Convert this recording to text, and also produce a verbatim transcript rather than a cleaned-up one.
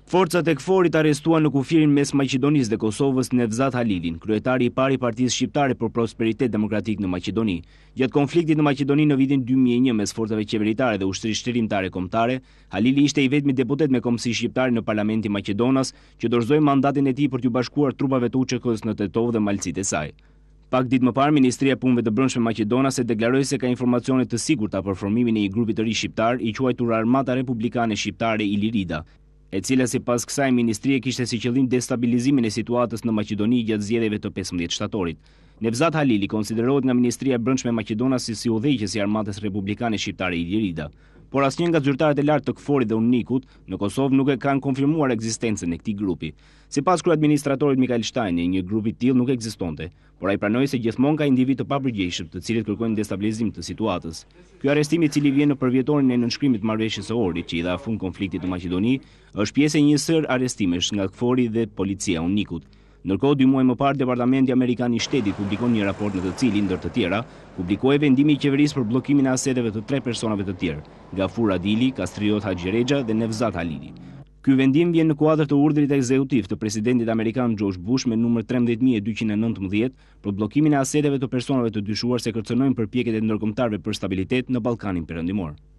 Forcat e KFOR-it arrestuan në kufirin mes Maqedonisë dhe Kosovës Nevzat Halilin, kryetari i parë i Partisë Shqiptare për Prosperitet Demokratik në Maqedoni. Gjatë konfliktit në Maqedoni në vitin dy mijë e një mes forcave qeveritare dhe ushtrisë shtrimtare kombëtare, Halili ishte i vetmi deputet me kombësi shqiptare në Parlamentin Maqedonas që dorëzoi mandatin e tij për t'u bashkuar trupave të U Q K-s në Tetov dhe malësitë e saj. Pak ditë më parë, Ministria e Punëve të Brendshme maqedonase deklaroi se ka informacione të sigurta për formimin e një grupi të ri shqiptar i quajtur Armata Republikane Shqiptare Ilirida, e cila sipas kësaj ministrie kishte si qëllim destabilizimin e situatës në Maqedoni gjatë zgjedhjeve të pesëmbëdhjetë shtatorit. Nevzat Halili konsiderohet nga Ministria e Brendshme maqedonase si udhëheqës i Armatës Republikane Shqiptare Ilirida, por asnjë nga zyrtarët e lartë të KFOR-it dhe UNIK-ut në Kosovë nuk e kanë konfirmuar ekzistencën e këtij grupi. Sipas kryeadministratorit Mikael Shtajni, një grup i tillë nuk ekzistonte, por ai pranoi se gjithmonë ka individ të papërgjegjshëm të cilët kërkojnë destabilizim të situatës. Ky arrestim, i cili vjen në përvjetorin e nënshkrimit të marrëveshjes së Ohrit që i dha fund konfliktit në Maqedoni, është pjesë e një sër arrestimesh nga KFOR-i dhe policia UNIK-ut. Ndërkohë, dy muaj më parë, Departamenti Amerikan i Shtetit publikon një raport në të cilin, ndër të tjera, publikoi vendimin e qeverisë për bllokimin e aseteve të tre personave të tjerë, Gafur Adili, Kastriot Haxhirexha dhe Nevzat Halili. Ky vendim vjen në kuadër të urdhrit ekzekutiv të presidentit amerikan George Bush me numër trembëdhjetë mijë e dyqind e nëntëmbëdhjetë për bllokimin e aseteve të personave të dyshuar se kërcënojnë përpjekjet e ndërkombëtarëve për stabilitet në Ballkanin Perëndimor.